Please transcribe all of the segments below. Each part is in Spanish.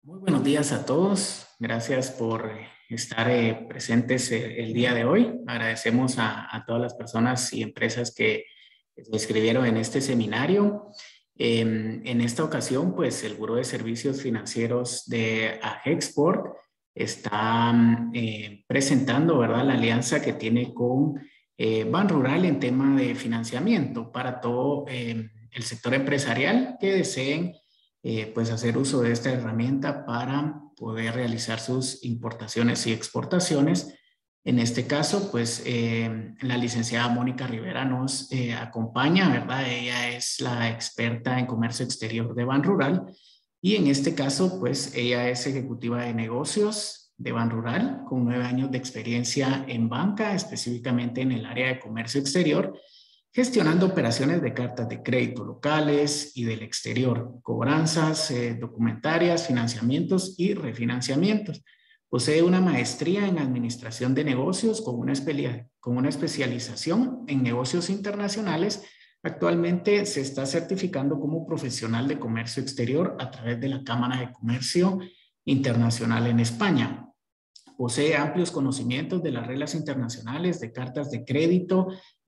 Muy buenos días a todos. Gracias por estar presentes el día de hoy. Agradecemos a todas las personas y empresas que se inscribieron en este seminario. En esta ocasión, pues el Buró de Servicios Financieros de AGEXPORT está presentando, ¿verdad?, la alianza que tiene con Banrural en tema de financiamiento para todo el sector empresarial que deseen pues hacer uso de esta herramienta para poder realizar sus importaciones y exportaciones. En este caso, pues la licenciada Mónica Rivera nos acompaña, ¿verdad? Ella es la experta en comercio exterior de Banrural y en este caso, pues ella es ejecutiva de negocios de Banrural con 9 años de experiencia en banca, específicamente en el área de comercio exterior, gestionando operaciones de cartas de crédito locales y del exterior, cobranzas documentarias, financiamientos y refinanciamientos. Posee una maestría en administración de negocios con una especialización en negocios internacionales. Actualmente se está certificando como profesional de comercio exterior a través de la Cámara de Comercio Internacional en España. Posee amplios conocimientos de las reglas internacionales de cartas de crédito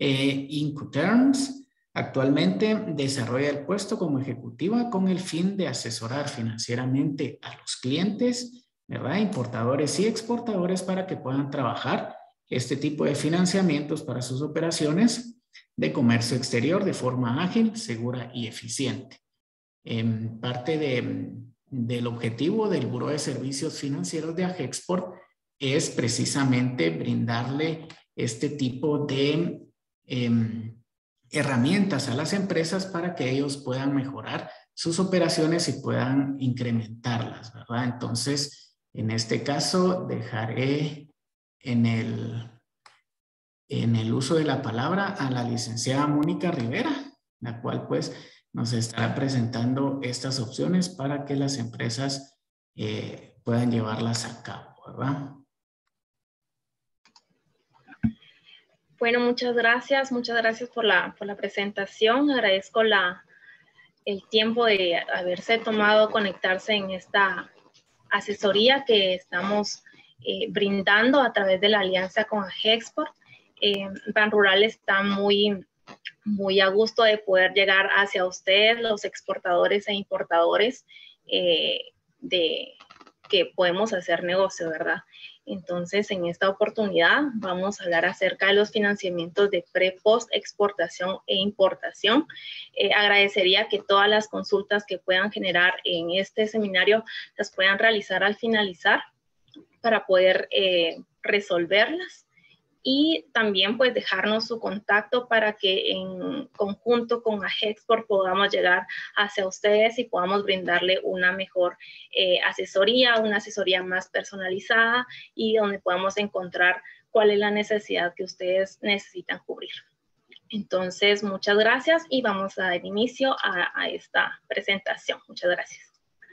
Incoterms. Actualmente desarrolla el puesto como ejecutiva con el fin de asesorar financieramente a los clientes, ¿verdad?, importadores y exportadores para que puedan trabajar este tipo de financiamientos para sus operaciones de comercio exterior de forma ágil, segura y eficiente. Parte del objetivo del Buró de Servicios Financieros de AGEXPORT es precisamente brindarle este tipo de herramientas a las empresas para que ellos puedan mejorar sus operaciones y puedan incrementarlas, ¿verdad? Entonces, en este caso, dejaré en el uso de la palabra a la licenciada Mónica Rivera, la cual pues nos estará presentando estas opciones para que las empresas puedan llevarlas a cabo, ¿verdad? Bueno, muchas gracias por la presentación. Agradezco el tiempo de haberse tomado conectarse en esta asesoría que estamos brindando a través de la alianza con AGEXPORT. Banrural está muy a gusto de poder llegar hacia ustedes, los exportadores e importadores, de que podemos hacer negocio, ¿verdad? Entonces, en esta oportunidad vamos a hablar acerca de los financiamientos de pre-post exportación e importación. Agradecería que todas las consultas que puedan generar en este seminario las puedan realizar al finalizar para poder resolverlas. Y también pues dejarnos su contacto para que en conjunto con AGEXPORT podamos llegar hacia ustedes y podamos brindarle una mejor asesoría, una asesoría más personalizada y donde podamos encontrar cuál es la necesidad que ustedes necesitan cubrir. Entonces, muchas gracias y vamos a dar inicio a esta presentación. Muchas gracias.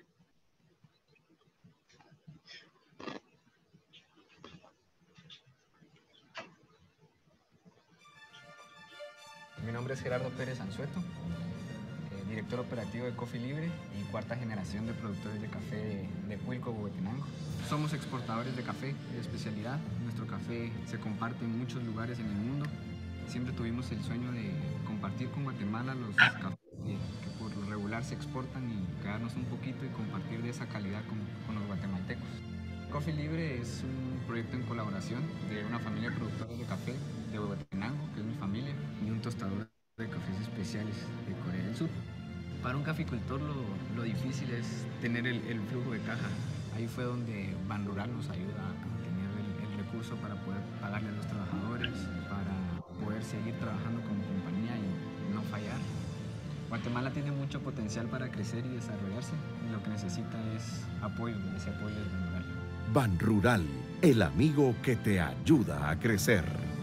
Mi nombre es Gerardo Pérez Anzueto, director operativo de Coffee Libre y cuarta generación de productores de café de Huilco, Huehuetenango. Somos exportadores de café de especialidad. Nuestro café se comparte en muchos lugares en el mundo. Siempre tuvimos el sueño de compartir con Guatemala los cafés que por lo regular se exportan y quedarnos un poquito y compartir de esa calidad con los guatemaltecos. Coffee Libre es un proyecto en colaboración de una familia de productores de café de Huehuetenango, que es mi familia, y un tostador de cafés especiales de Corea del Sur. Para un caficultor lo difícil es tener el flujo de caja. Ahí fue donde Banrural nos ayuda a tener el recurso para poder pagarle a los trabajadores, para poder seguir trabajando como compañía y no fallar. Guatemala tiene mucho potencial para crecer y desarrollarse, y lo que necesita es apoyo, ese apoyo de Banrural. Banrural, el amigo que te ayuda a crecer.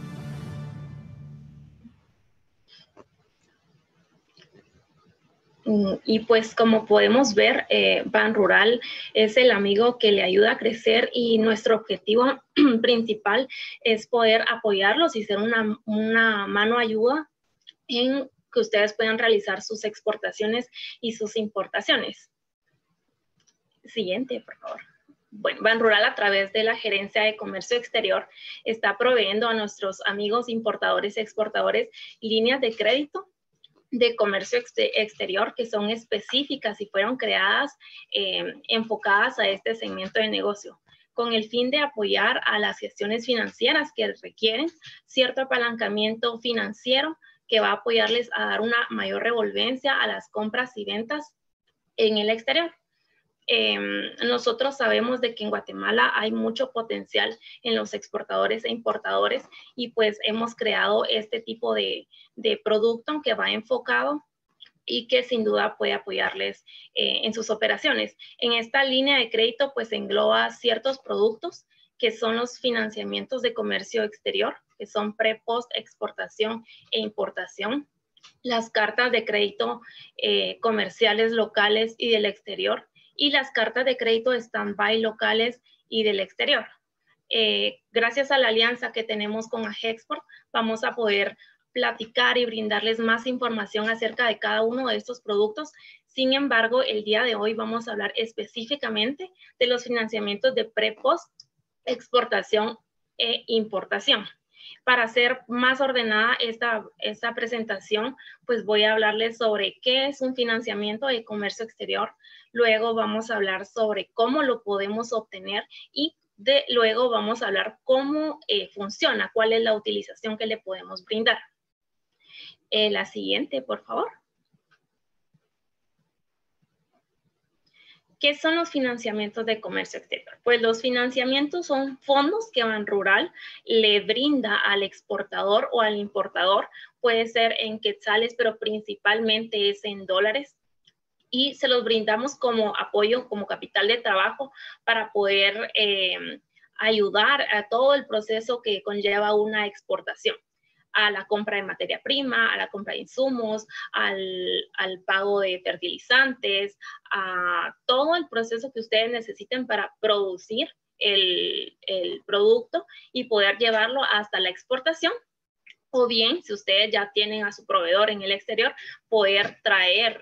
Y pues como podemos ver, Banrural es el amigo que le ayuda a crecer y nuestro objetivo principal es poder apoyarlos y ser una mano ayuda en que ustedes puedan realizar sus exportaciones y sus importaciones. Siguiente, por favor. Bueno, Banrural, a través de la Gerencia de Comercio Exterior, está proveyendo a nuestros amigos importadores y exportadores líneas de crédito de comercio exterior que son específicas y fueron creadas enfocadas a este segmento de negocio, con el fin de apoyar a las gestiones financieras que requieren cierto apalancamiento financiero que va a apoyarles a dar una mayor revolvencia a las compras y ventas en el exterior. Nosotros sabemos de que en Guatemala hay mucho potencial en los exportadores e importadores y pues hemos creado este tipo de producto que va enfocado y que sin duda puede apoyarles en sus operaciones. En esta línea de crédito pues engloba ciertos productos que son los financiamientos de comercio exterior, que son pre, post, exportación e importación, las cartas de crédito comerciales locales y del exterior, y las cartas de crédito stand-by locales y del exterior. Gracias a la alianza que tenemos con AGEXPORT, vamos a poder platicar y brindarles más información acerca de cada uno de estos productos. Sin embargo, el día de hoy vamos a hablar específicamente de los financiamientos de pre-post, exportación e importación. Para hacer más ordenada esta presentación, pues voy a hablarles sobre qué es un financiamiento de comercio exterior. Luego vamos a hablar sobre cómo lo podemos obtener y luego vamos a hablar cómo funciona, cuál es la utilización que le podemos brindar. La siguiente, por favor. ¿Qué son los financiamientos de comercio exterior? Pues los financiamientos son fondos que Banrural le brinda al exportador o al importador. Puede ser en quetzales, pero principalmente es en dólares. Y se los brindamos como apoyo, como capital de trabajo para poder ayudar a todo el proceso que conlleva una exportación, a la compra de materia prima, a la compra de insumos, al pago de fertilizantes, a todo el proceso que ustedes necesiten para producir el producto y poder llevarlo hasta la exportación. O bien, si ustedes ya tienen a su proveedor en el exterior, poder traer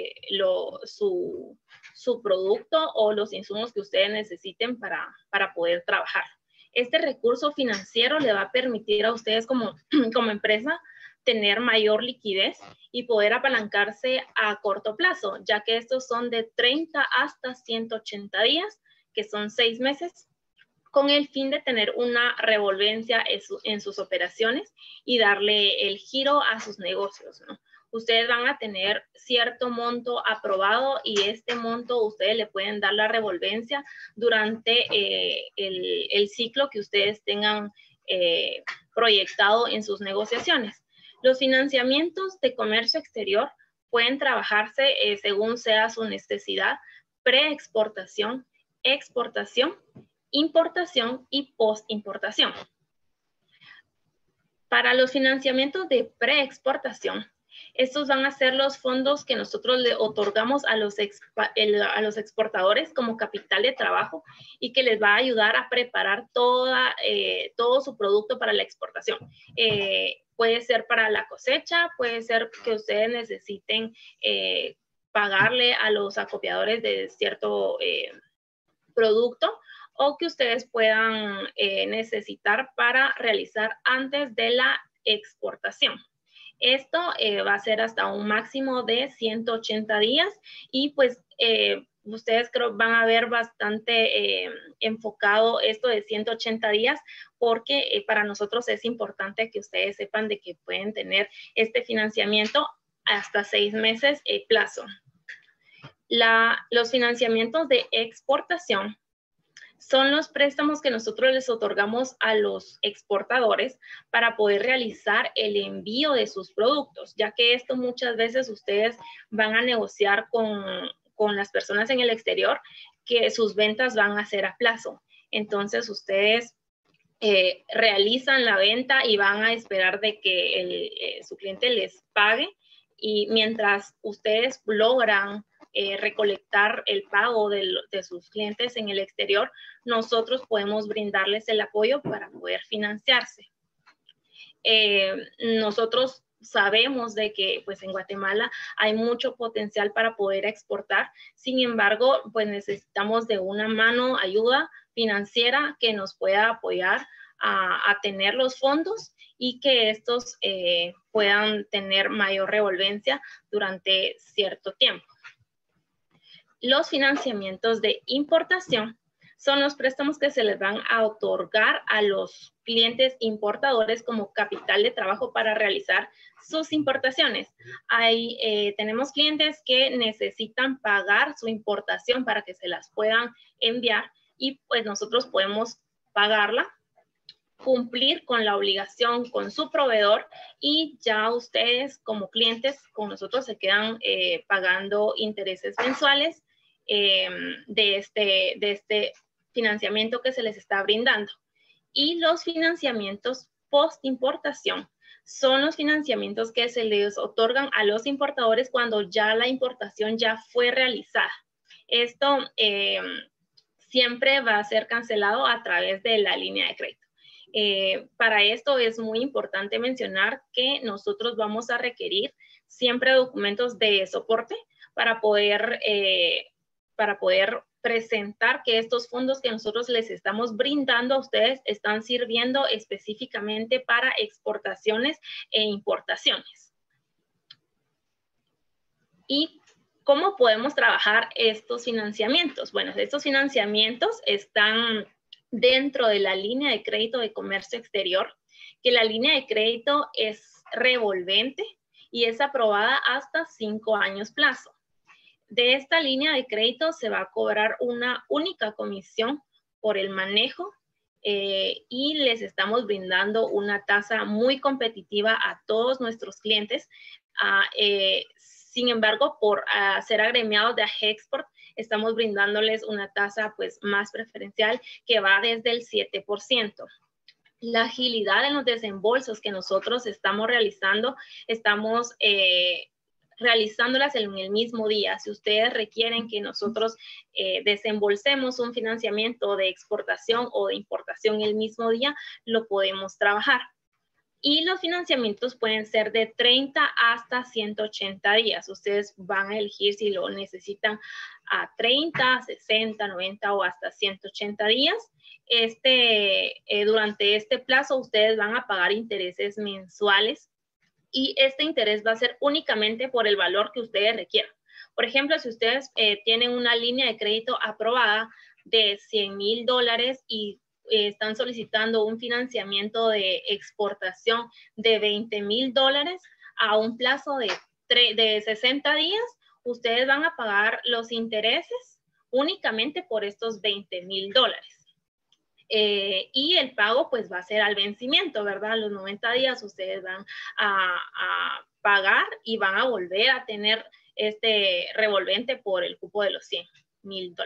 su producto o los insumos que ustedes necesiten para poder trabajar. Este recurso financiero le va a permitir a ustedes como empresa tener mayor liquidez y poder apalancarse a corto plazo, ya que estos son de 30 hasta 180 días, que son 6 meses, con el fin de tener una revolvencia en sus operaciones y darle el giro a sus negocios, ¿no? Ustedes van a tener cierto monto aprobado y este monto ustedes le pueden dar la revolvencia durante el ciclo que ustedes tengan proyectado en sus negociaciones. Los financiamientos de comercio exterior pueden trabajarse según sea su necesidad: pre-exportación, exportación, importación y post-importación. Para los financiamientos de pre-exportación, estos van a ser los fondos que nosotros le otorgamos a los exportadores como capital de trabajo y que les va a ayudar a preparar todo su producto para la exportación. Puede ser para la cosecha, puede ser que ustedes necesiten pagarle a los acopiadores de cierto producto, o que ustedes puedan necesitar para realizar antes de la exportación. Esto va a ser hasta un máximo de 180 días y pues ustedes creo van a ver bastante enfocado esto de 180 días porque para nosotros es importante que ustedes sepan de que pueden tener este financiamiento hasta 6 meses plazo. Los financiamientos de exportación son los préstamos que nosotros les otorgamos a los exportadores para poder realizar el envío de sus productos, ya que esto muchas veces ustedes van a negociar con las personas en el exterior que sus ventas van a ser a plazo. Entonces ustedes realizan la venta y van a esperar de que su cliente les pague, y mientras ustedes logran recolectar el pago de sus clientes en el exterior, nosotros podemos brindarles el apoyo para poder financiarse. Nosotros sabemos de que pues en Guatemala hay mucho potencial para poder exportar. Sin embargo, pues necesitamos de una mano ayuda financiera que nos pueda apoyar a tener los fondos y que estos puedan tener mayor revolvencia durante cierto tiempo. Los financiamientos de importación son los préstamos que se les van a otorgar a los clientes importadores como capital de trabajo para realizar sus importaciones. Tenemos clientes que necesitan pagar su importación para que se las puedan enviar y pues nosotros podemos pagarla, cumplir con la obligación con su proveedor y ya ustedes como clientes con nosotros se quedan pagando intereses mensuales de este financiamiento que se les está brindando. Y los financiamientos post-importación son los financiamientos que se les otorgan a los importadores cuando ya la importación ya fue realizada. Esto siempre va a ser cancelado a través de la línea de crédito. Para esto es muy importante mencionar que nosotros vamos a requerir siempre documentos de soporte para poder presentar que estos fondos que nosotros les estamos brindando a ustedes están sirviendo específicamente para exportaciones e importaciones. ¿Y cómo podemos trabajar estos financiamientos? Bueno, estos financiamientos están dentro de la línea de crédito de comercio exterior, que la línea de crédito es revolvente y es aprobada hasta 5 años plazo. De esta línea de crédito se va a cobrar una única comisión por el manejo y les estamos brindando una tasa muy competitiva a todos nuestros clientes. Sin embargo, por ser agremiados de AGEXPORT, estamos brindándoles una tasa pues más preferencial que va desde el 7%. La agilidad en los desembolsos que nosotros estamos realizando, estamos realizándolas en el mismo día. Si ustedes requieren que nosotros desembolsemos un financiamiento de exportación o de importación el mismo día, lo podemos trabajar. Y los financiamientos pueden ser de 30 hasta 180 días. Ustedes van a elegir si lo necesitan a 30, 60, 90 o hasta 180 días. Durante este plazo ustedes van a pagar intereses mensuales y este interés va a ser únicamente por el valor que ustedes requieran. Por ejemplo, si ustedes tienen una línea de crédito aprobada de $100,000 y están solicitando un financiamiento de exportación de $20,000 a un plazo de 60 días, ustedes van a pagar los intereses únicamente por estos $20,000. Y el pago pues va a ser al vencimiento, ¿verdad? A los 90 días ustedes van a pagar y van a volver a tener este revolvente por el cupo de los $100,000.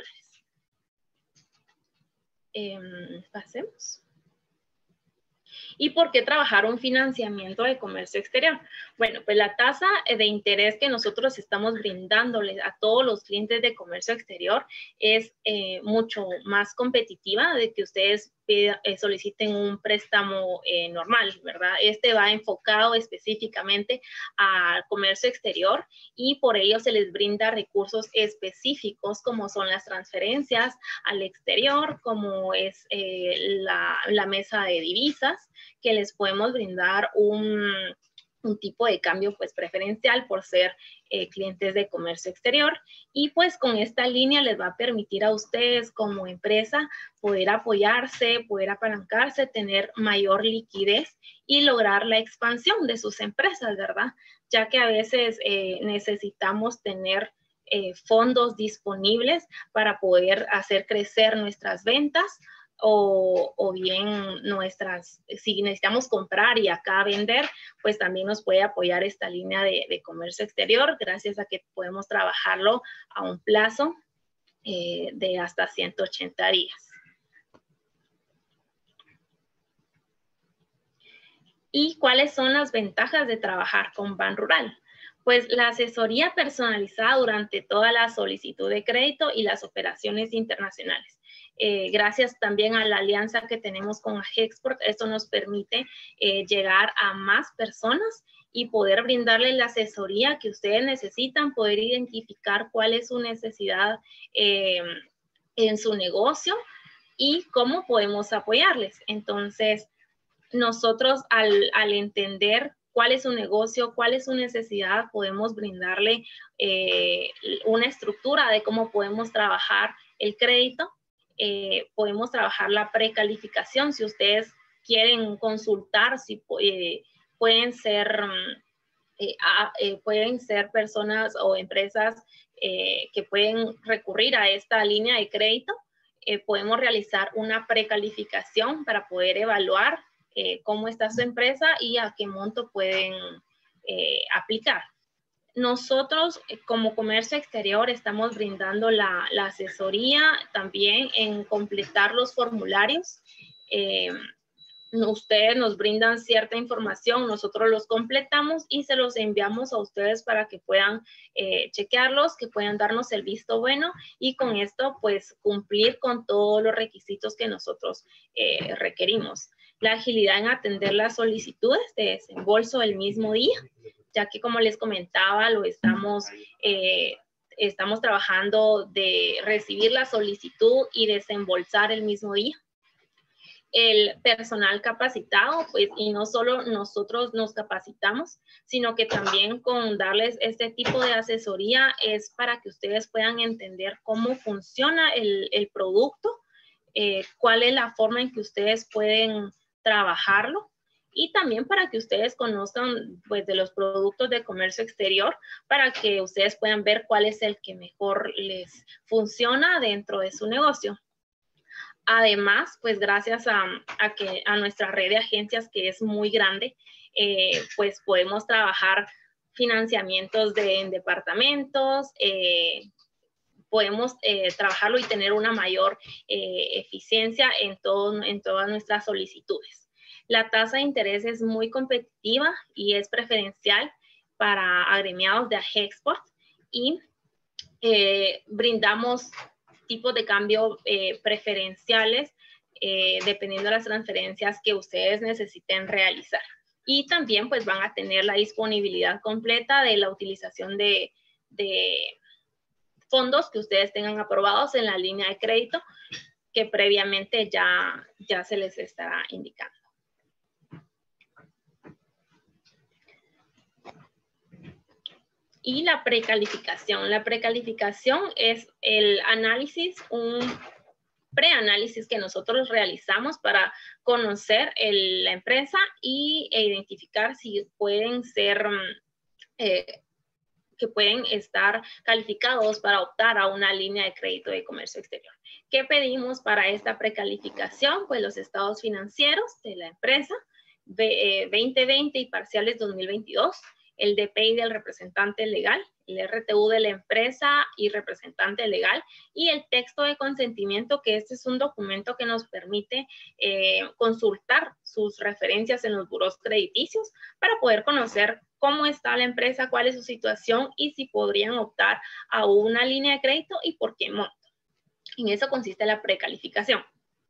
Pasemos. ¿Y por qué trabajar un financiamiento de comercio exterior? Bueno, pues la tasa de interés que nosotros estamos brindándoles a todos los clientes de comercio exterior es mucho más competitiva de que ustedes soliciten un préstamo normal, ¿verdad? Este va enfocado específicamente al comercio exterior y por ello se les brinda recursos específicos como son las transferencias al exterior, como es la mesa de divisas, que les podemos brindar un tipo de cambio pues preferencial por ser clientes de comercio exterior y pues con esta línea les va a permitir a ustedes como empresa poder apoyarse, poder apalancarse, tener mayor liquidez y lograr la expansión de sus empresas, ¿verdad? Ya que a veces necesitamos tener fondos disponibles para poder hacer crecer nuestras ventas o bien si necesitamos comprar y acá vender, pues también nos puede apoyar esta línea de comercio exterior, gracias a que podemos trabajarlo a un plazo de hasta 180 días. ¿Y cuáles son las ventajas de trabajar con Banrural? Pues la asesoría personalizada durante toda la solicitud de crédito y las operaciones internacionales. Gracias también a la alianza que tenemos con AGEXPORT, esto nos permite llegar a más personas y poder brindarles la asesoría que ustedes necesitan, poder identificar cuál es su necesidad en su negocio y cómo podemos apoyarles. Entonces, nosotros al entender cuál es su negocio, cuál es su necesidad, podemos brindarle una estructura de cómo podemos trabajar el crédito, podemos trabajar la precalificación. Si ustedes quieren consultar, si pueden ser personas o empresas que pueden recurrir a esta línea de crédito, podemos realizar una precalificación para poder evaluar cómo está su empresa y a qué monto pueden aplicar. Nosotros, como comercio exterior, estamos brindando la asesoría también en completar los formularios. Ustedes nos brindan cierta información, nosotros los completamos y se los enviamos a ustedes para que puedan chequearlos, que puedan darnos el visto bueno y con esto pues cumplir con todos los requisitos que nosotros requerimos. La agilidad en atender las solicitudes de desembolso el mismo día, ya que como les comentaba, estamos trabajando de recibir la solicitud y desembolsar el mismo día. El personal capacitado, pues, y no solo nosotros nos capacitamos, sino que también con darles este tipo de asesoría es para que ustedes puedan entender cómo funciona el producto, cuál es la forma en que ustedes pueden trabajarlo y también para que ustedes conozcan pues de los productos de comercio exterior para que ustedes puedan ver cuál es el que mejor les funciona dentro de su negocio. Además, pues gracias a nuestra red de agencias que es muy grande, pues podemos trabajar financiamientos en departamentos, podemos trabajarlo y tener una mayor eficiencia en todas nuestras solicitudes. La tasa de interés es muy competitiva y es preferencial para agremiados de AGEXPORT y brindamos tipos de cambio preferenciales dependiendo de las transferencias que ustedes necesiten realizar. Y también pues van a tener la disponibilidad completa de la utilización de fondos que ustedes tengan aprobados en la línea de crédito que previamente ya se les estará indicando. Y la precalificación. La precalificación es el análisis, un preanálisis que nosotros realizamos para conocer la empresa e identificar si pueden ser, que pueden estar calificados para optar a una línea de crédito de comercio exterior. ¿Qué pedimos para esta precalificación? Pues los estados financieros de la empresa, 2020 y parciales 2022, el DPI del representante legal, el RTU de la empresa y representante legal, y el texto de consentimiento, que este es un documento que nos permite consultar sus referencias en los burós crediticios para poder conocer cómo está la empresa, cuál es su situación y si podrían optar a una línea de crédito y por qué monto. En eso consiste la precalificación.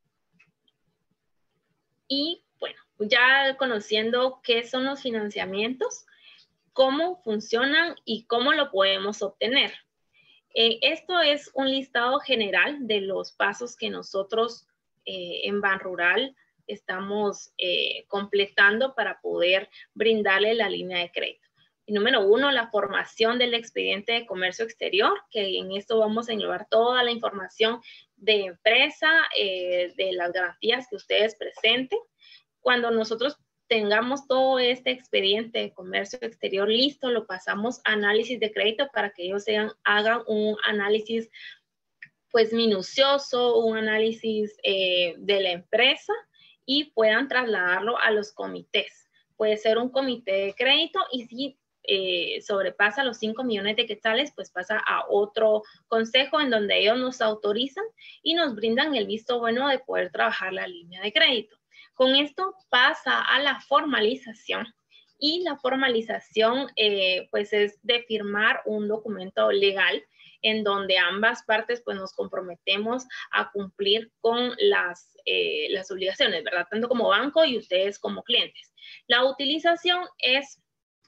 Y bueno, ya conociendo qué son los financiamientos, cómo funcionan y cómo lo podemos obtener. Esto es un listado general de los pasos que nosotros en Banrural estamos completando para poder brindarle la línea de crédito. Y número 1, la formación del expediente de comercio exterior, que en esto vamos a englobar toda la información de empresa, de las garantías que ustedes presenten. Cuando nosotros tengamos todo este expediente de comercio exterior listo, lo pasamos a análisis de crédito para que ellos hagan un análisis pues minucioso, un análisis de la empresa y puedan trasladarlo a los comités. Puede ser un comité de crédito y si sobrepasa los 5 millones de quetzales, pues pasa a otro consejo en donde ellos nos autorizan y nos brindan el visto bueno de poder trabajar la línea de crédito. Con esto pasa a la formalización y la formalización pues es de firmar un documento legal en donde ambas partes pues nos comprometemos a cumplir con las obligaciones, ¿verdad? Tanto como banco y ustedes como clientes. La utilización es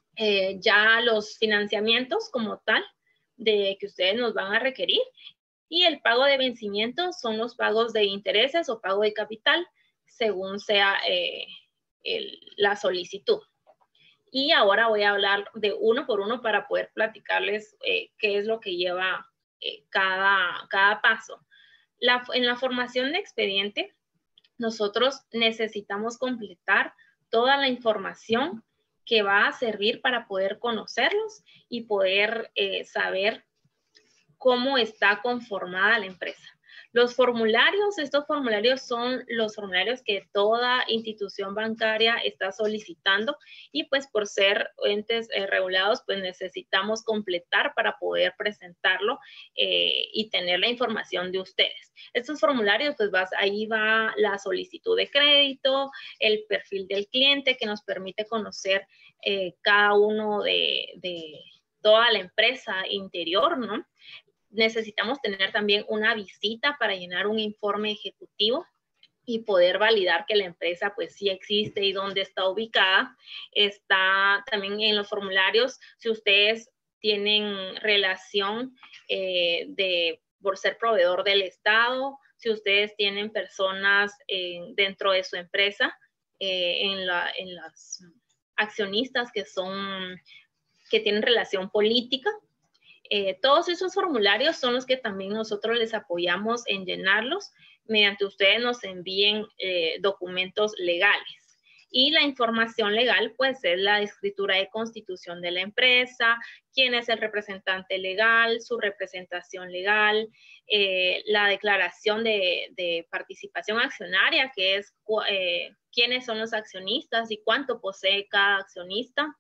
ya los financiamientos como tal de que ustedes nos van a requerir, y el pago de vencimientos son los pagos de intereses o pago de capital según sea la solicitud. Y ahora voy a hablar de uno por uno para poder platicarles qué es lo que lleva cada paso. En la formación de expediente, nosotros necesitamos completar toda la información que va a servir para poder conocerlos y poder saber cómo está conformada la empresa. Los formularios, estos formularios son los formularios que toda institución bancaria está solicitando, y pues por ser entes regulados, pues necesitamos completar para poder presentarlo y tener la información de ustedes. Estos formularios, pues ahí va la solicitud de crédito, el perfil del cliente que nos permite conocer cada uno de toda la empresa interior, ¿no? Necesitamos tener también una visita para llenar un informe ejecutivo y poder validar que la empresa pues sí existe y dónde está ubicada. Está también en los formularios si ustedes tienen relación por ser proveedor del Estado, si ustedes tienen personas dentro de su empresa, en las accionistas que tienen relación política. Todos esos formularios son los que también nosotros les apoyamos en llenarlos mediante ustedes nos envíen documentos legales. Y la información legal, pues, es la escritura de constitución de la empresa, quién es el representante legal, su representación legal, la declaración de participación accionaria, que es quiénes son los accionistas y cuánto posee cada accionista.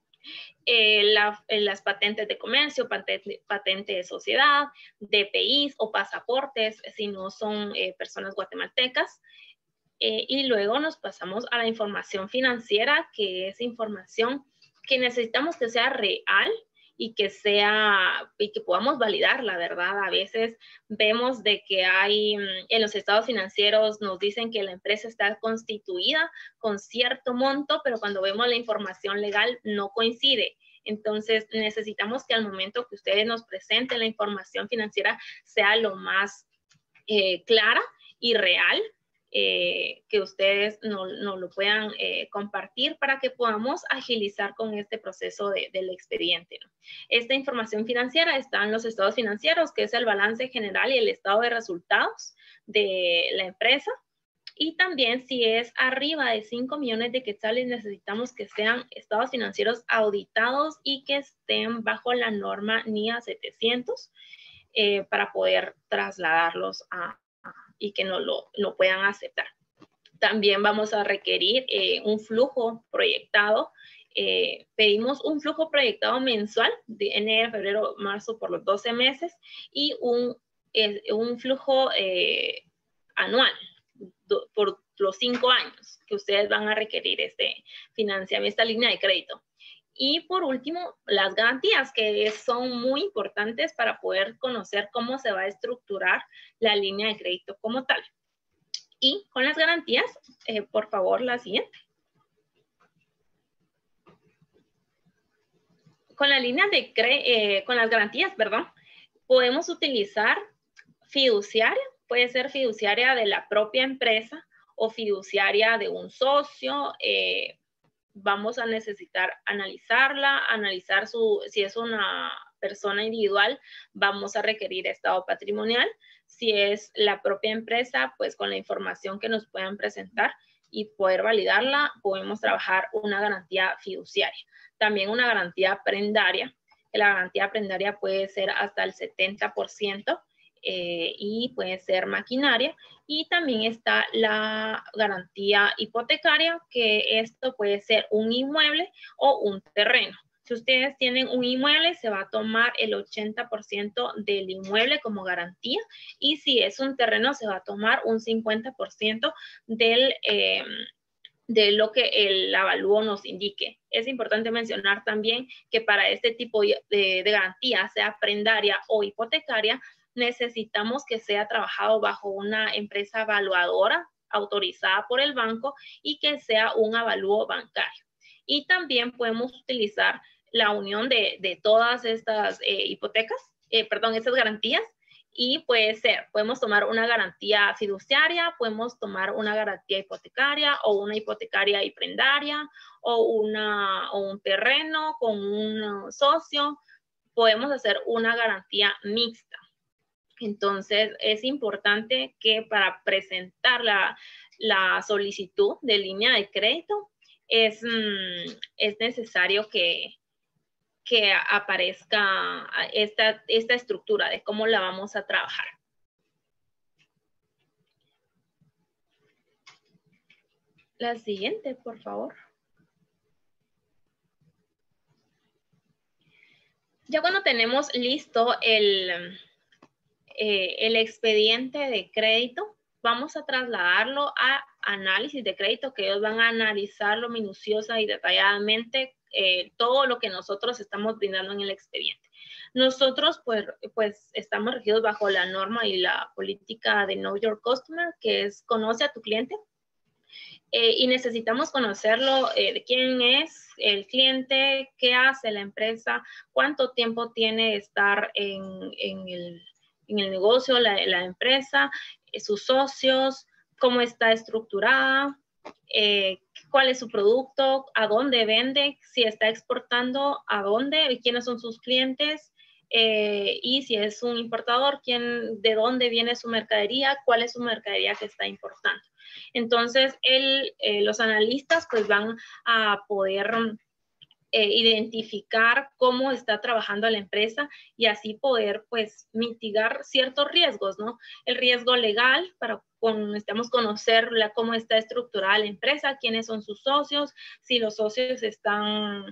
Las patentes de comercio, patente de sociedad, DPIs o pasaportes, si no son personas guatemaltecas. Y luego nos pasamos a la información financiera, que es información que necesitamos que sea real y que podamos validar, la verdad. A veces vemos de que hay, en los estados financieros nos dicen que la empresa está constituida con cierto monto, pero cuando vemos la información legal no coincide. Entonces necesitamos que al momento que ustedes nos presenten la información financiera sea lo más clara y real, que ustedes nos lo puedan compartir para que podamos agilizar con este proceso del expediente, ¿no? Esta información financiera está en los estados financieros, que es el balance general y el estado de resultados de la empresa. Y también si es arriba de 5 millones de quetzales, necesitamos que sean estados financieros auditados y que estén bajo la norma NIA 700 para poder trasladarlos y que no lo puedan aceptar. También vamos a requerir un flujo proyectado. Pedimos un flujo proyectado mensual de enero, febrero, marzo por los 12 meses y un flujo anual por los 5 años que ustedes van a requerir financiamiento, esta línea de crédito. Y por último, las garantías, que son muy importantes para poder conocer cómo se va a estructurar la línea de crédito como tal. Y con las garantías, por favor, la siguiente. Con la línea con las garantías, perdón, podemos utilizar fiduciaria, puede ser fiduciaria de la propia empresa o fiduciaria de un socio. Vamos a necesitar analizarla, analizar si es una persona individual, vamos a requerir estado patrimonial. Si es la propia empresa, pues con la información que nos puedan presentar y poder validarla, podemos trabajar una garantía fiduciaria. También una garantía prendaria. La garantía prendaria puede ser hasta el 70%. Y puede ser maquinaria, y también está la garantía hipotecaria, que esto puede ser un inmueble o un terreno. Si ustedes tienen un inmueble, se va a tomar el 80% del inmueble como garantía, y si es un terreno, se va a tomar un 50% de lo que el avalúo nos indique. Es importante mencionar también que para este tipo de garantía, sea prendaria o hipotecaria, necesitamos que sea trabajado bajo una empresa evaluadora autorizada por el banco y que sea un avalúo bancario. Y también podemos utilizar la unión de todas estas estas garantías. Y puede ser, podemos tomar una garantía fiduciaria, podemos tomar una garantía hipotecaria o una hipotecaria y prendaria o un terreno con un socio. Podemos hacer una garantía mixta. Entonces, es importante que para presentar la solicitud de línea de crédito es necesario que aparezca esta estructura de cómo la vamos a trabajar. La siguiente, por favor. Ya cuando tenemos listo el expediente de crédito, vamos a trasladarlo a análisis de crédito, que ellos van a analizarlo minuciosa y detalladamente todo lo que nosotros estamos brindando en el expediente. Nosotros pues estamos regidos bajo la norma y la política de Know Your Customer, que es conoce a tu cliente. Y necesitamos conocerlo, de quién es el cliente, qué hace la empresa, cuánto tiempo tiene de estar en el negocio, la empresa, sus socios, cómo está estructurada, cuál es su producto, a dónde vende, si está exportando, a dónde, quiénes son sus clientes, y si es un importador, de dónde viene su mercadería, cuál es su mercadería que está importando. Entonces, los analistas pues van a poder identificar cómo está trabajando la empresa y así poder pues mitigar ciertos riesgos, ¿no? El riesgo legal, necesitamos conocer cómo está estructurada la empresa, quiénes son sus socios, si los socios están,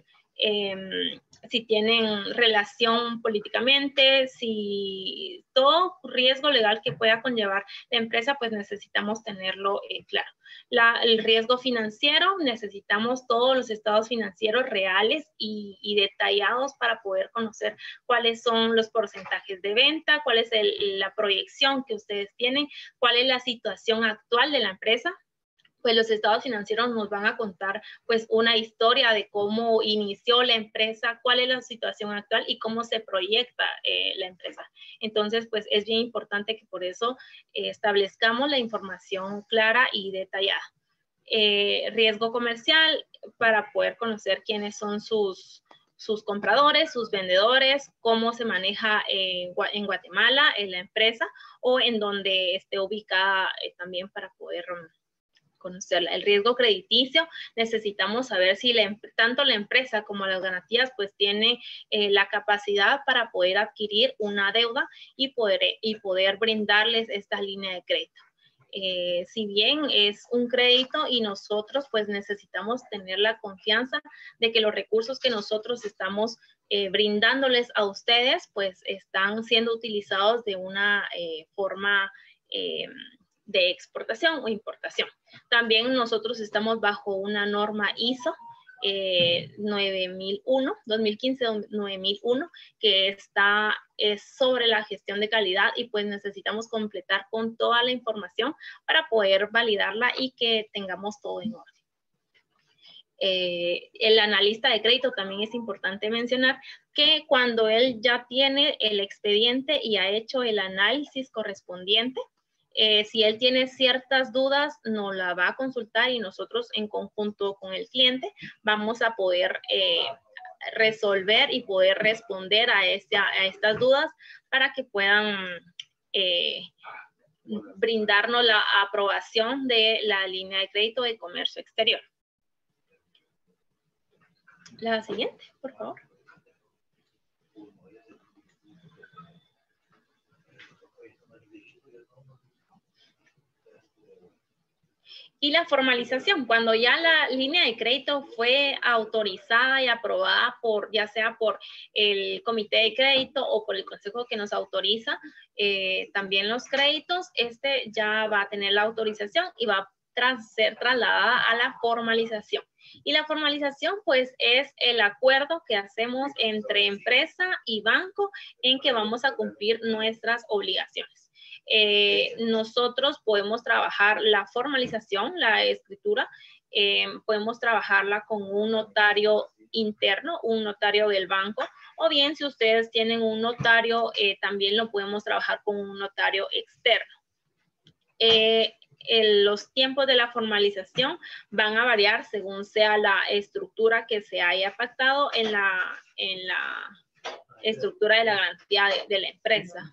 si tienen relación políticamente, si todo riesgo legal que pueda conllevar la empresa, pues necesitamos tenerlo claro. El riesgo financiero, necesitamos todos los estados financieros reales y detallados para poder conocer cuáles son los porcentajes de venta, cuál es la proyección que ustedes tienen, cuál es la situación actual de la empresa. Pues los estados financieros nos van a contar pues una historia de cómo inició la empresa, cuál es la situación actual y cómo se proyecta la empresa. Entonces, pues es bien importante que por eso establezcamos la información clara y detallada. Riesgo comercial, para poder conocer quiénes son sus compradores, sus vendedores, cómo se maneja en Guatemala la empresa o en donde esté ubicada también para poder conocerla. El riesgo crediticio, necesitamos saber si tanto la empresa como las garantías pues tiene la capacidad para poder adquirir una deuda y poder brindarles esta línea de crédito. Si bien es un crédito y nosotros pues necesitamos tener la confianza de que los recursos que nosotros estamos brindándoles a ustedes pues están siendo utilizados de una forma de exportación o importación. También nosotros estamos bajo una norma ISO 2015-9001, que es sobre la gestión de calidad y pues necesitamos completar con toda la información para poder validarla y que tengamos todo en orden. El analista de crédito también es importante mencionar que cuando él ya tiene el expediente y ha hecho el análisis correspondiente, si él tiene ciertas dudas, nos la va a consultar y nosotros en conjunto con el cliente vamos a poder resolver y poder responder a estas dudas para que puedan brindarnos la aprobación de la línea de crédito de comercio exterior. La siguiente, por favor. Y la formalización, cuando ya la línea de crédito fue autorizada y aprobada ya sea por el comité de crédito o por el consejo que nos autoriza también los créditos, ya va a tener la autorización y va a ser trasladada a la formalización. Y la formalización pues es el acuerdo que hacemos entre empresa y banco en que vamos a cumplir nuestras obligaciones. Nosotros podemos trabajar la formalización, la escritura, podemos trabajarla con un notario interno, un notario del banco, o bien si ustedes tienen un notario, también lo podemos trabajar con un notario externo. Los tiempos de la formalización van a variar según sea la estructura que se haya pactado en la estructura de la garantía de la empresa.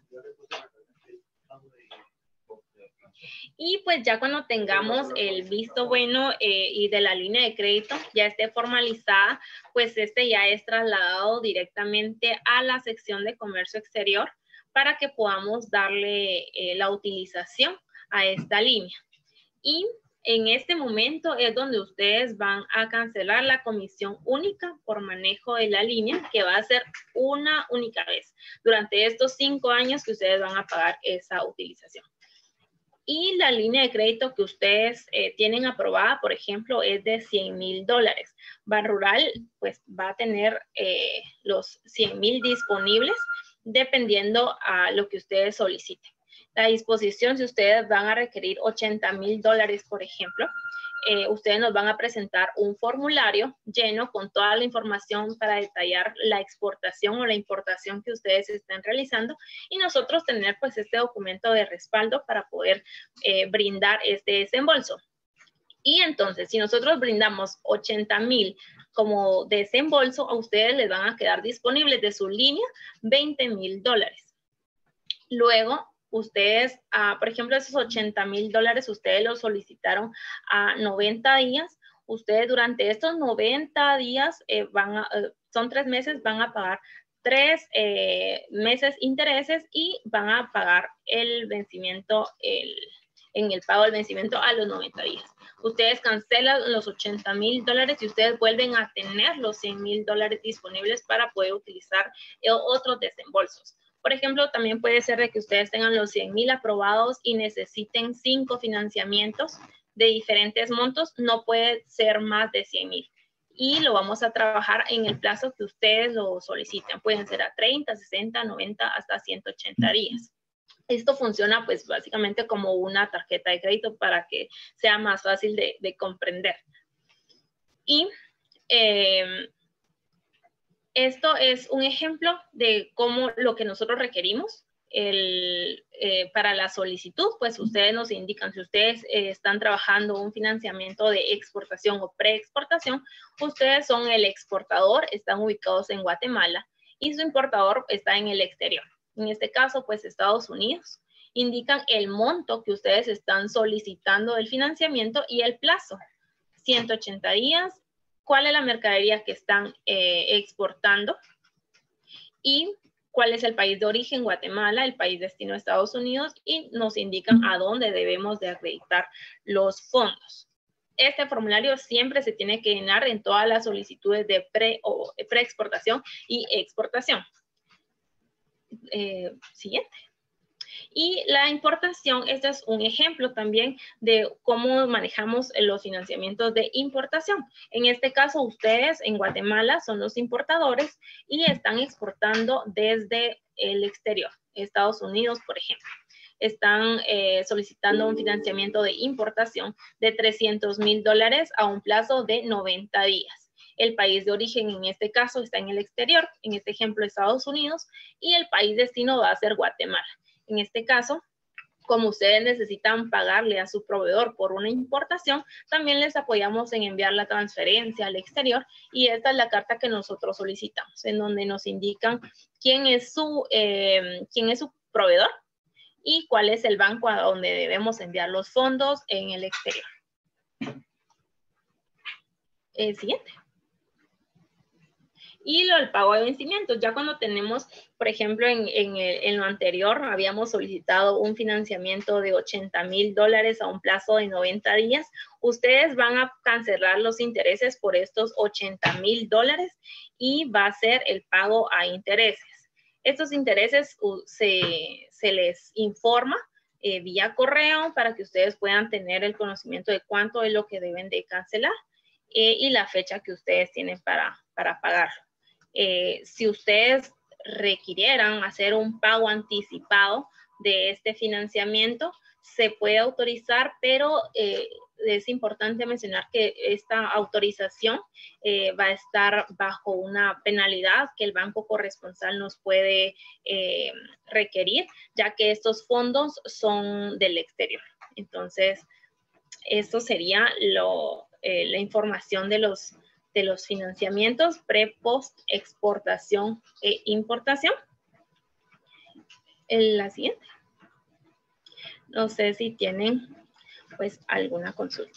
Y pues ya cuando tengamos el visto bueno y de la línea de crédito ya esté formalizada, pues este ya es trasladado directamente a la sección de comercio exterior para que podamos darle la utilización a esta línea. Y en este momento es donde ustedes van a cancelar la comisión única por manejo de la línea, que va a ser una única vez durante estos 5 años que ustedes van a pagar esa utilización. Y la línea de crédito que ustedes tienen aprobada, por ejemplo, es de $100,000. Banrural pues va a tener los 100,000 disponibles dependiendo a lo que ustedes soliciten. La disposición, si ustedes van a requerir $80,000, por ejemplo, ustedes nos van a presentar un formulario lleno con toda la información para detallar la exportación o la importación que ustedes estén realizando y nosotros tener pues este documento de respaldo para poder brindar este desembolso. Y entonces, si nosotros brindamos 80,000 como desembolso, a ustedes les van a quedar disponibles de su línea $20,000. Luego, ustedes, por ejemplo, esos $80,000, ustedes los solicitaron a 90 días. Ustedes durante estos 90 días, son 3 meses, van a pagar 3 meses intereses y van a pagar el vencimiento, en el pago del vencimiento a los 90 días. Ustedes cancelan los $80,000 y ustedes vuelven a tener los $100,000 disponibles para poder utilizar otros desembolsos. Por ejemplo, también puede ser de que ustedes tengan los 100,000 aprobados y necesiten 5 financiamientos de diferentes montos. No puede ser más de 100,000. Y lo vamos a trabajar en el plazo que ustedes lo soliciten. Pueden ser a 30, 60, 90, hasta 180 días. Esto funciona pues básicamente como una tarjeta de crédito para que sea más fácil de comprender. Y esto es un ejemplo de cómo lo que nosotros requerimos para la solicitud, pues ustedes nos indican si ustedes están trabajando un financiamiento de exportación o preexportación, ustedes son el exportador, están ubicados en Guatemala y su importador está en el exterior. En este caso, pues Estados Unidos. Indican el monto que ustedes están solicitando del financiamiento y el plazo, 180 días, cuál es la mercadería que están exportando y cuál es el país de origen, Guatemala, el país destino Estados Unidos, y nos indican a dónde debemos de acreditar los fondos. Este formulario siempre se tiene que llenar en todas las solicitudes de preexportación y exportación. Siguiente. Y la importación, este es un ejemplo también de cómo manejamos los financiamientos de importación. En este caso, ustedes en Guatemala son los importadores y están exportando desde el exterior, Estados Unidos, por ejemplo. Están solicitando un financiamiento de importación de $300,000 a un plazo de 90 días. El país de origen en este caso está en el exterior, en este ejemplo Estados Unidos, y el país destino va a ser Guatemala. En este caso, como ustedes necesitan pagarle a su proveedor por una importación, también les apoyamos en enviar la transferencia al exterior y esta es la carta que nosotros solicitamos, en donde nos indican quién es su proveedor y cuál es el banco a donde debemos enviar los fondos en el exterior. Siguiente. Y el pago de vencimientos, ya cuando tenemos, por ejemplo, en lo anterior, habíamos solicitado un financiamiento de $80,000 a un plazo de 90 días. Ustedes van a cancelar los intereses por estos $80,000 y va a ser el pago a intereses. Estos intereses se les informa vía correo para que ustedes puedan tener el conocimiento de cuánto es lo que deben de cancelar y la fecha que ustedes tienen para pagarlo. Si ustedes requirieran hacer un pago anticipado de este financiamiento, se puede autorizar, pero es importante mencionar que esta autorización va a estar bajo una penalidad que el banco corresponsal nos puede requerir, ya que estos fondos son del exterior. Entonces, esto sería la información de los financiamientos pre, post, exportación e importación. La siguiente. No sé si tienen pues alguna consulta.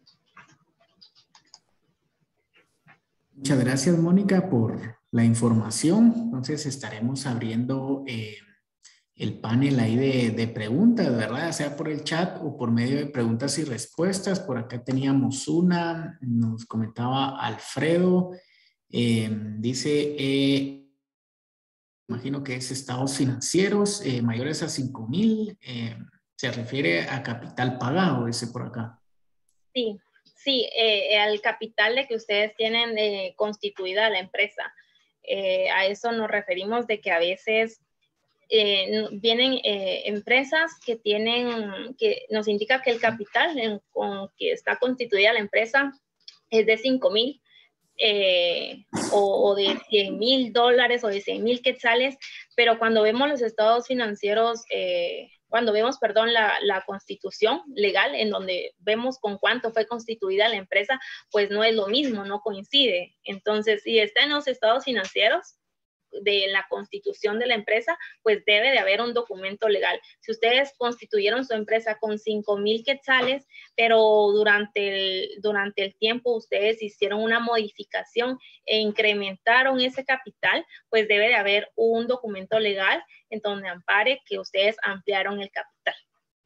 Muchas gracias, Mónica, por la información. Entonces estaremos abriendo el panel ahí de preguntas, ¿verdad? Sea por el chat o por medio de preguntas y respuestas. Por acá teníamos una, nos comentaba Alfredo, dice, imagino que es estados financieros mayores a 5,000, se refiere a capital pagado, ese por acá. Sí, sí, al capital de que ustedes tienen constituida la empresa. A eso nos referimos de que a veces vienen empresas que nos indica que el capital con que está constituida la empresa es de 5,000 o de $100,000 o de 100,000 quetzales, pero cuando vemos los estados financieros, cuando vemos, perdón, la constitución legal, en donde vemos con cuánto fue constituida la empresa, pues no es lo mismo, no coincide. Entonces, si está en los estados financieros de la constitución de la empresa, pues debe de haber un documento legal. Si ustedes constituyeron su empresa con 5,000 quetzales, pero durante el tiempo ustedes hicieron una modificación e incrementaron ese capital, pues debe de haber un documento legal en donde ampare que ustedes ampliaron el capital.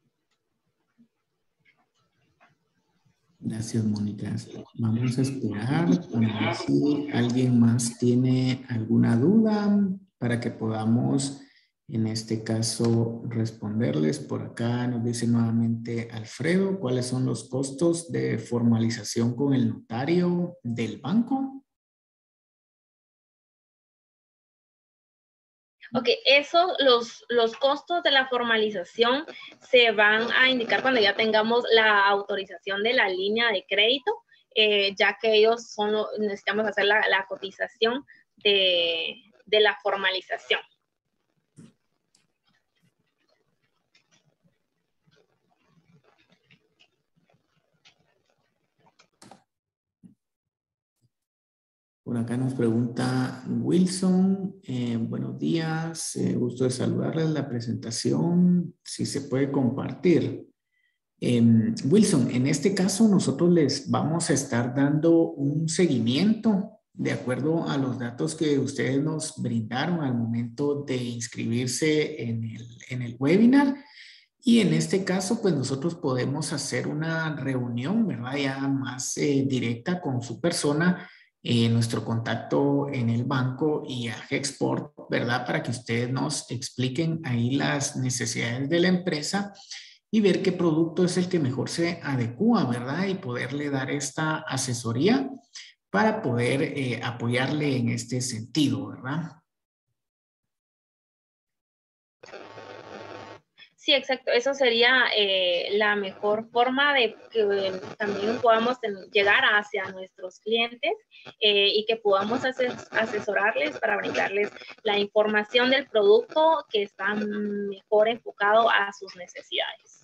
Gracias, Mónica. Vamos a esperar para ver si alguien más tiene alguna duda para que podamos, en este caso, responderles. Por acá nos dice nuevamente Alfredo, ¿cuáles son los costos de formalización con el notario del banco? Ok, los costos de la formalización se van a indicar cuando ya tengamos la autorización de la línea de crédito, ya que ellos necesitamos hacer la cotización de la formalización. Por acá nos pregunta Wilson, buenos días, gusto de saludarles, la presentación, si se puede compartir. Wilson, en este caso nosotros les vamos a estar dando un seguimiento de acuerdo a los datos que ustedes nos brindaron al momento de inscribirse en el webinar. Y en este caso, pues nosotros podemos hacer una reunión, ¿verdad? Ya más directa con su persona, nuestro contacto en el banco y a Gexport, ¿verdad? Para que ustedes nos expliquen ahí las necesidades de la empresa y ver qué producto es el que mejor se adecua, ¿verdad? Y poderle dar esta asesoría para poder apoyarle en este sentido, ¿verdad? Sí, exacto. Eso sería la mejor forma de que también podamos llegar hacia nuestros clientes y que podamos asesorarles para brindarles la información del producto que está mejor enfocado a sus necesidades.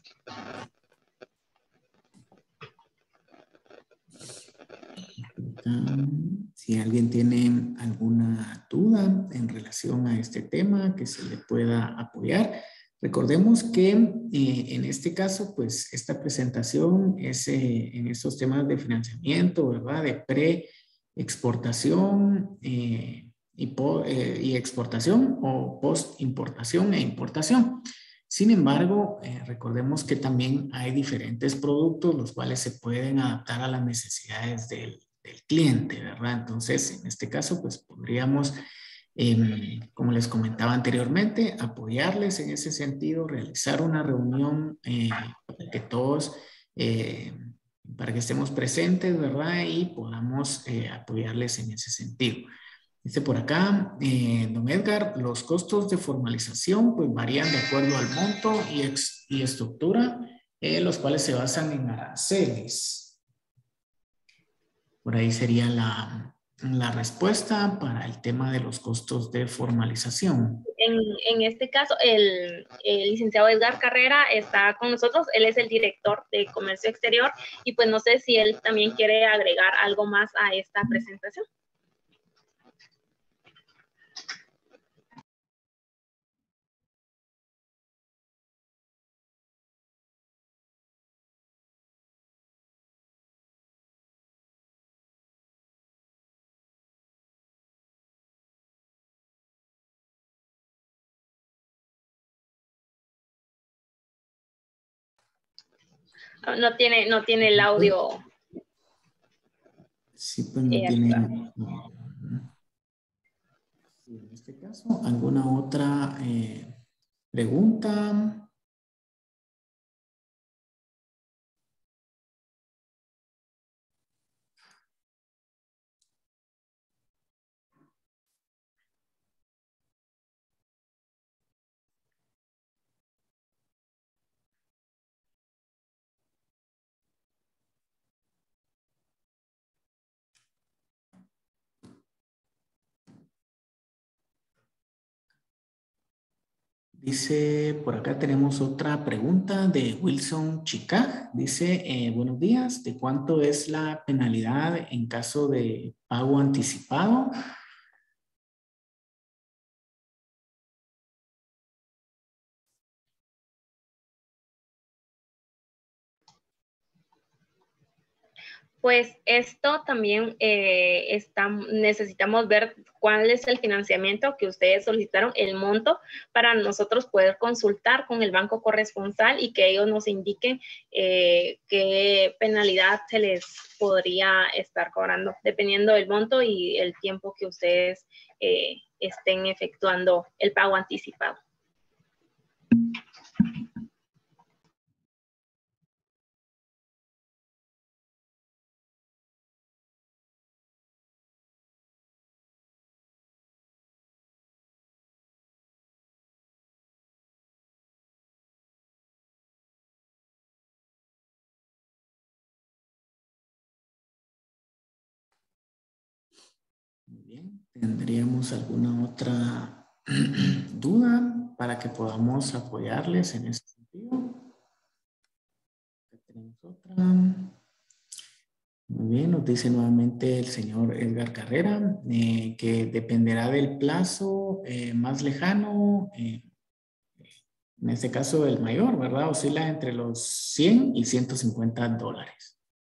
Si alguien tiene alguna duda en relación a este tema que se le pueda apoyar, recordemos que en este caso, pues esta presentación es en estos temas de financiamiento, ¿verdad? De pre-exportación y exportación o post-importación e importación. Sin embargo, recordemos que también hay diferentes productos los cuales se pueden adaptar a las necesidades del cliente, ¿verdad? Entonces, en este caso, pues podríamos, como les comentaba anteriormente, apoyarles en ese sentido, realizar una reunión para que todos, para que estemos presentes, ¿verdad? Y podamos apoyarles en ese sentido. Dice por acá, don Edgar, los costos de formalización pues varían de acuerdo al monto y estructura, los cuales se basan en aranceles. Por ahí sería la respuesta para el tema de los costos de formalización. En este caso, el licenciado Edgar Carrera está con nosotros. Él es el director de Comercio Exterior y pues no sé si él también quiere agregar algo más a esta presentación. No tiene el audio. Sí, pues no tiene. En este caso, ¿alguna otra pregunta? Dice, por acá tenemos otra pregunta de Wilson Chicaj. Dice, buenos días, ¿de cuánto es la penalidad en caso de pago anticipado? Pues esto también necesitamos ver cuál es el financiamiento que ustedes solicitaron, el monto, para nosotros poder consultar con el banco corresponsal y que ellos nos indiquen qué penalidad se les podría estar cobrando, dependiendo del monto y el tiempo que ustedes estén efectuando el pago anticipado. Muy bien, ¿tendríamos alguna otra duda para que podamos apoyarles en este sentido? ¿Tenemos otra? Muy bien, nos dice nuevamente el señor Edgar Carrera que dependerá del plazo más lejano, en este caso el mayor, ¿verdad? Oscila entre los 100 y 150 dólares.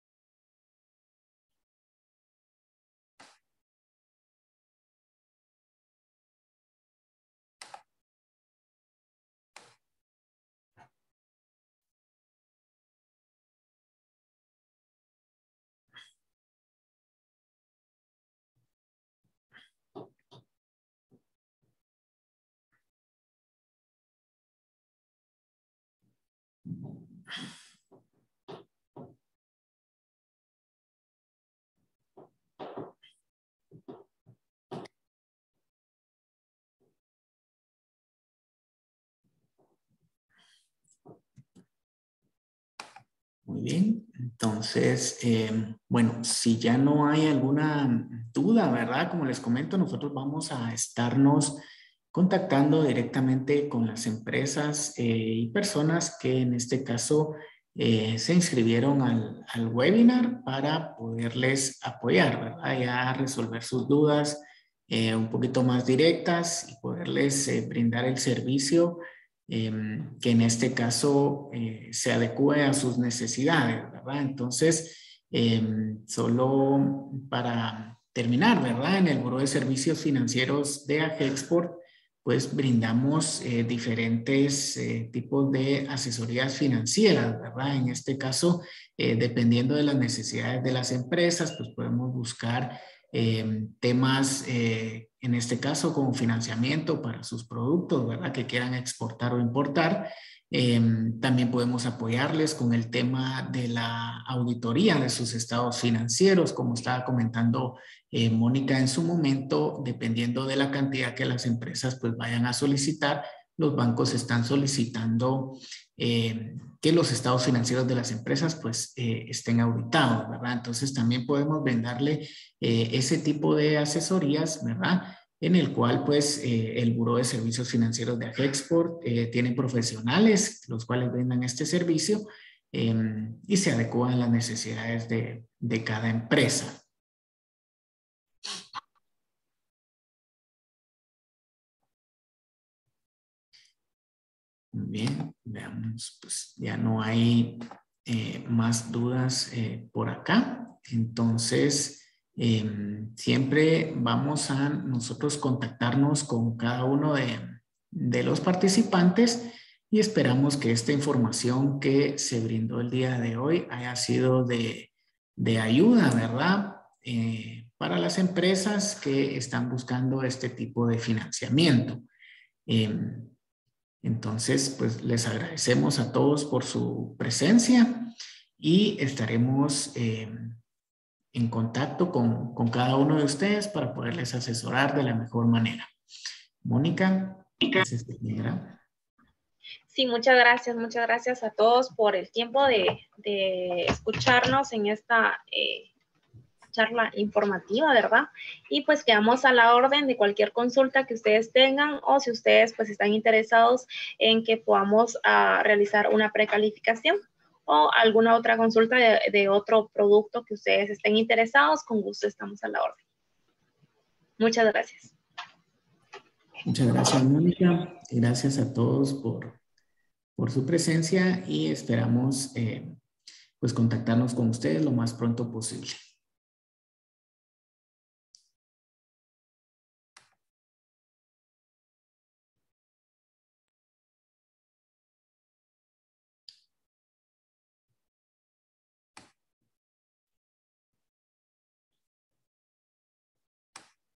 Muy bien, entonces, bueno, si ya no hay alguna duda, ¿verdad? Como les comento, nosotros vamos a estarnos contactando directamente con las empresas y personas que en este caso se inscribieron al webinar para poderles apoyar, ¿verdad? Ya resolver sus dudas un poquito más directas y poderles brindar el servicio que en este caso se adecue a sus necesidades, ¿verdad? Entonces, solo para terminar, ¿verdad? En el Buró de Servicios Financieros de AGEXPORT, pues brindamos diferentes tipos de asesorías financieras, ¿verdad? En este caso, dependiendo de las necesidades de las empresas, pues podemos buscar temas, en este caso, como financiamiento para sus productos, ¿verdad? Que quieran exportar o importar. También podemos apoyarles con el tema de la auditoría de sus estados financieros, como estaba comentando Mónica en su momento, dependiendo de la cantidad que las empresas pues vayan a solicitar, los bancos están solicitando que los estados financieros de las empresas pues estén auditados, ¿verdad? Entonces también podemos brindarle ese tipo de asesorías, ¿verdad? En el cual pues el Buró de Servicios Financieros de Agexport tiene profesionales los cuales brindan este servicio y se adecuan a las necesidades de cada empresa. Bien, veamos, pues ya no hay más dudas por acá. Entonces, siempre vamos a nosotros contactarnos con cada uno de los participantes y esperamos que esta información que se brindó el día de hoy haya sido de ayuda, ¿verdad? Para las empresas que están buscando este tipo de financiamiento. Entonces, pues les agradecemos a todos por su presencia y estaremos en contacto con cada uno de ustedes para poderles asesorar de la mejor manera. Mónica, gracias, señora. Sí, muchas gracias a todos por el tiempo de escucharnos en esta charla informativa, ¿verdad? Y pues quedamos a la orden de cualquier consulta que ustedes tengan o si ustedes pues están interesados en que podamos realizar una precalificación o alguna otra consulta de otro producto que ustedes estén interesados, con gusto estamos a la orden. Muchas gracias. Muchas gracias, Mónica. Gracias a todos por su presencia y esperamos pues contactarnos con ustedes lo más pronto posible.